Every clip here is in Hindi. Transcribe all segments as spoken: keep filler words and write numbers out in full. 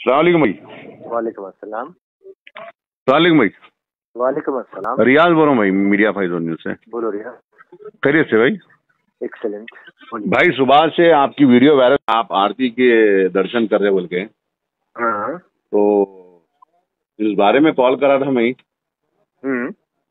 सलामुअलैकुम भाई। वालेकुम अस्सलाम। सलामुअलैकुम भाई। वालेकुम अस्सलाम। रियाज बोल रहा हूँ भाई, मीडिया फाइजोन न्यूज से। बोलो रिया। खैरियत से भाई। एक्सेलेंट। भाई सुबह से आपकी वीडियो वायरल, आप आरती के दर्शन कर रहे बोल के, हाँ। तो इस बारे में कॉल करा था मैं। हम्म।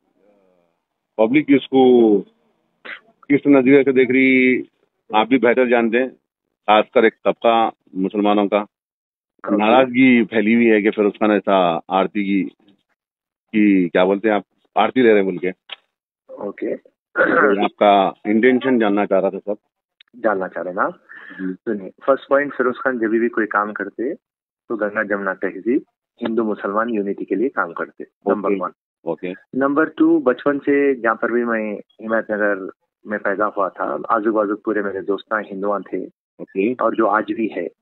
पब्लिक इसको किस नजरिए से देख रही, आप भी बेहतर जानते हैं। खासकर एक तबका मुसलमानों का नाराजगी फैली हुई है कि फिरोज खान ऐसा आरती की की क्या बोलते हैं आप, आरती ले रहे बोल के। ओके। तो आपका इंटेंशन जानना चाह रहा था सब। जानना चाह रहे ना आप? सुनिए, फर्स्ट पॉइंट, फिरोज खान जब भी कोई काम करते तो गंगा जमुना तहजीब हिंदू मुसलमान यूनिटी के लिए काम करते, number one. Okay. Number two, बचपन से जहाँ पर भी मैं हिम्मतनगर में पैदा हुआ था, आजू बाजू पूरे मेरे दोस्त हिंदुआ थे। ओके। और जो आज भी है,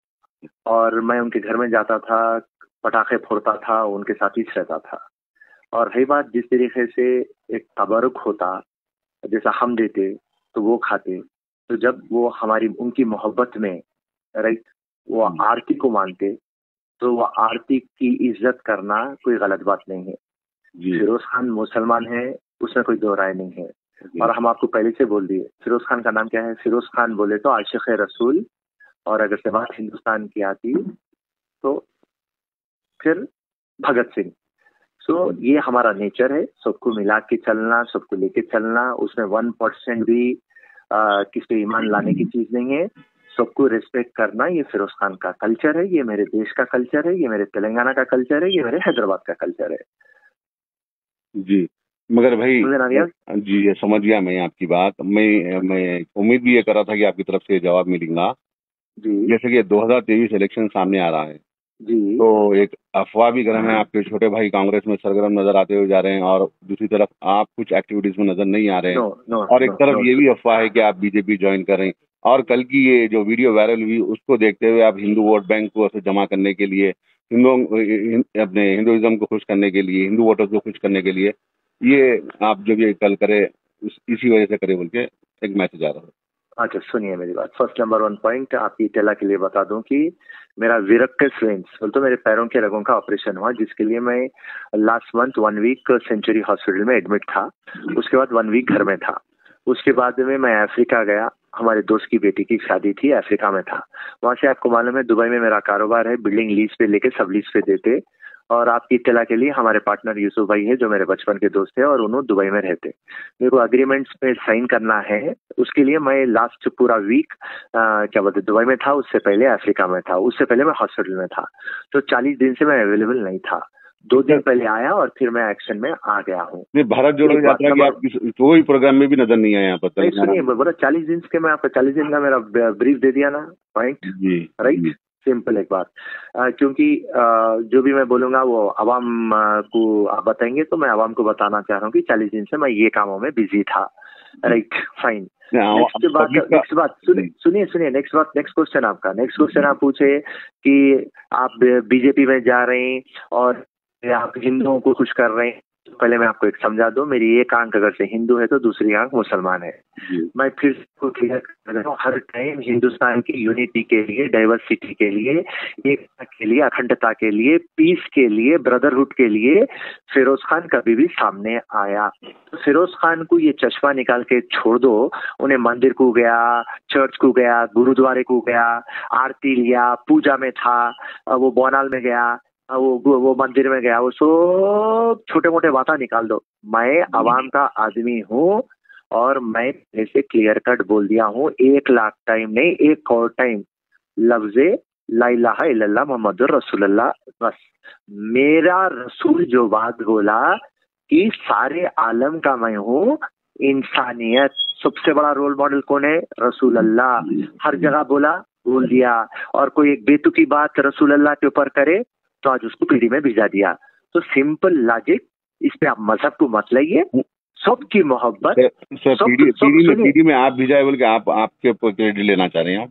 और मैं उनके घर में जाता था, पटाखे फोड़ता था, उनके साथ ही रहता था। और रही बात जिस तरीके से एक तबरुक होता, जैसा हम देते तो वो खाते, तो जब वो हमारी उनकी मोहब्बत में राइट वो आरती को मानते, तो वो आरती की इज्जत करना कोई गलत बात नहीं है। फिरोज खान मुसलमान है, उसमें कोई दो राय नहीं है। और हम आपको पहले से बोल दिए, फिरोज खान का नाम क्या है? फिरोज खान बोले तो आशिक रसूल, और अगर से बात हिंदुस्तान की आती तो फिर भगत सिंह। सो so, ये हमारा नेचर है, सबको मिला के चलना, सबको लेके चलना। उसमें वन परसेंट भी आ, किस पे ईमान लाने की चीज नहीं है। सबको रिस्पेक्ट करना, ये फिरोज खान का कल्चर है, ये मेरे देश का कल्चर है, ये मेरे तेलंगाना का कल्चर है, ये मेरे हैदराबाद का कल्चर है। जी मगर भाई जी ये समझ गया मैं आपकी बात। मैं मैं उम्मीद भी ये कर रहा था कि आपकी तरफ से जवाब मिलेगा। जी। जैसे कि दो हज़ार तेईस इलेक्शन सामने आ रहा है जी। तो एक अफवाह भी गर्म है, आपके छोटे भाई कांग्रेस में सरगर्म नजर आते हुए जा रहे हैं और दूसरी तरफ आप कुछ एक्टिविटीज में नजर नहीं आ रहे हैं। नो, नो, और एक नो, तरफ नो, ये भी अफवाह है कि आप बीजेपी ज्वाइन कर रहे हैं। और कल की ये जो वीडियो वायरल हुई उसको देखते हुए आप हिंदू वोट बैंक को जमा करने के लिए, हिंदू अपने हिंदुइज्म को खुश करने के लिए, हिंदू वोटर्स को खुश करने के लिए ये आप जो भी कल करे इसी वजह से करे बोल के एक मैसेज आ रहा है। अच्छा सुनिए मेरी बात। फर्स्ट नंबर वन पॉइंट आपकी टेला के लिए बता दूं कि मेरा विरक्कस वेन्स बोल तो मेरे पैरों के रगों का ऑपरेशन हुआ, जिसके लिए मैं last month one week Century Hospital में एडमिट था। उसके बाद वन वीक घर में था। उसके बाद में मैं अफ्रीका गया, हमारे दोस्त की बेटी की शादी थी, अफ्रीका में था। वहां से आपको मालूम है दुबई में मेरा कारोबार है, बिल्डिंग लीज पे लेके सब लीज पे देते। और आपकी इत्तला के लिए हमारे पार्टनर यूसुफ भाई है, जो मेरे बचपन के दोस्त है, और उन्होंने दुबई में रहते। मेरे को अग्रीमेंट्स पे साइन करना है, उसके लिए मैं लास्ट पूरा वीक क्या बोलते दुबई में था। उससे पहले अफ्रीका में था, उससे पहले मैं हॉस्पिटल में था। तो चालीस दिन से मैं अवेलेबल नहीं था। दो दिन पहले आया और फिर मैं एक्शन में आ गया हूँ। भारत जोड़ो यात्रा की आप कोई प्रोग्राम में भी नजर नहीं आया यहाँ पर? सुनिए बोला चालीस दिन के मैं आपको चालीस दिन का मेरा ब्रीफ दे दिया ना, पॉइंट राइट। सिंपल एक बात, आ, क्योंकि आ, जो भी मैं बोलूंगा वो आवाम को आप बताएंगे, तो मैं आवाम को बताना चाह रहा हूँ कि चालीस दिन से मैं ये कामों में बिजी था। Right, fine. नेक्स्ट बात नेक्स्ट बात सुनिए सुनिए नेक्स्ट बात नेक्स्ट क्वेश्चन आपका नेक्स्ट क्वेश्चन आप पूछे कि आप बीजेपी में जा रहे हैं और आप हिंदुओं को खुश कर रहे हैं। तो पहले मैं आपको एक समझा दूं, मेरी एक आंख अगर से हिंदू है तो दूसरी आंख मुसलमान है। मैं फिर को क्लियर कर रहा हूँ, हर टाइम हिंदुस्तान की यूनिटी के लिए, डाइवर्सिटी के लिए, एकता के लिए, अखंडता के लिए, पीस के लिए, ब्रदरहुड के लिए फिरोज खान कभी भी सामने आया। तो फिरोज खान को ये चश्मा निकाल के छोड़ दो। उन्हें मंदिर को गया, चर्च को गया, गुरुद्वारे को गया, आरती लिया, पूजा में था, वो बोनाल में गया, वो वो मंदिर में गया, वो सब छोटे मोटे बातें निकाल दो। मैं आवाम का आदमी हूँ और मैं ऐसे क्लियर कट बोल दिया हूँ, एक लाख टाइम नहीं, एक करोड़ टाइम लफ्ज़े ला इलाहा इल्लल्लाह मुहम्मदुर रसूलुल्लाह। बस मेरा रसूल जो बात बोला कि सारे आलम का मैं हूँ, इंसानियत सबसे बड़ा रोल मॉडल कौन है? रसूल अल्लाह। हर जगह बोला, बोल दिया। और कोई एक बेतुकी बात रसूल अल्लाह के ऊपर करे तो आज उसको पीढ़ी में भिजा दिया। तो सिंपल लॉजिक, इस पे आप मजहब को मत लाइए, सबकी मोहब्बत। पीढ़ी में आप भिजाए बोल के आप आपके क्रेडिट लेना चाह रहे हैं?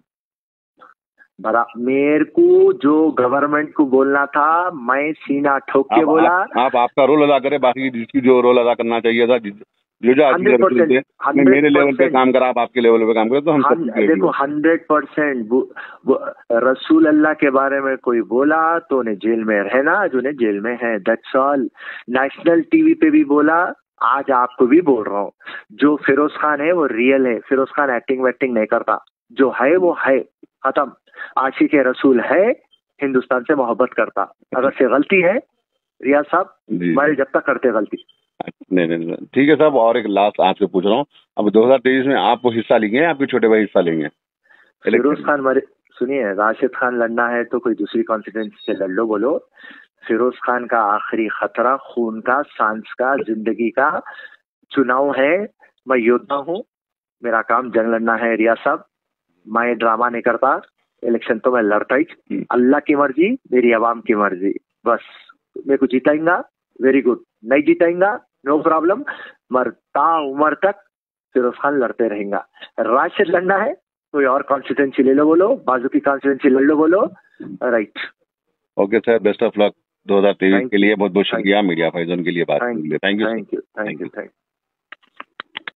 बड़ा मेरे को जो गवर्नमेंट को बोलना था, मैं सीना ठोक के बोला। आप, आप आपका रोल अदा करें, बाकी जिसकी जो रोल अदा करना चाहिए था, जो जो आशिक रसूल थे, मैं मेरे लेवल पे काम करा, आप आपके लेवल पे काम करा, तो हम सब देखो हंड्रेड परसेंट रसूल अल्लाह के बारे में कोई बोला तो उन्हें जेल में रहना, जो उन्हें जेल में है, दैट्स ऑल। नेशनल टीवी पे भी बोला, आज आपको भी बोल रहा हूँ, जो फिरोज खान है वो रियल है, फिरोज खान एक्टिंग वैक्टिंग नहीं करता, जो है वो है, खत्म। आशिक रसूल है, हिंदुस्तान से मोहब्बत करता, अगर से गलती है रियाज साहब, हमारे जब तक करते गलती। नहीं नहीं ठीक है साहब। और एक लास्ट आपसे पूछ रहा हूँ, अब दो हजार तेईस में आप वो हिस्सा लेंगे, आपके छोटे भाई हिस्सा लेंगे? फिरोज खान मरे, सुनिए, राशिद खान लड़ना है तो कोई दूसरी कॉन्स्टिट्यूंसी से लड़ लो, बोलो। फिरोज खान का आखिरी खतरा खून का, सांस का, जिंदगी का चुनाव है। मैं योद्धा हूँ, मेरा काम जंग लड़ना है रियाज साहब, मैं ड्रामा नहीं करता, इलेक्शन तो मैं लड़ता ही, अल्लाह की मर्जी, मेरी आवाम की मर्जी, बस। मेरे को जिताएंगा, वेरी गुड, नहीं जिताएंगा, नो प्रॉब्लम, मरता उम्र तक फिरोज खान लड़ते रहेगा। राशिद लड़ना है, कोई और कॉन्स्टिट्यूंसी ले लो बोलो, बाजू की कॉन्स्टिट्यूंसी ले लो बोलो, right. Okay sir, best of luck दो हजार तेईस के लिए। बहुत बहुत शुक्रिया मीडिया फाइजोन के लिए बात करने के लिए। Thank you thank you thank you thank you.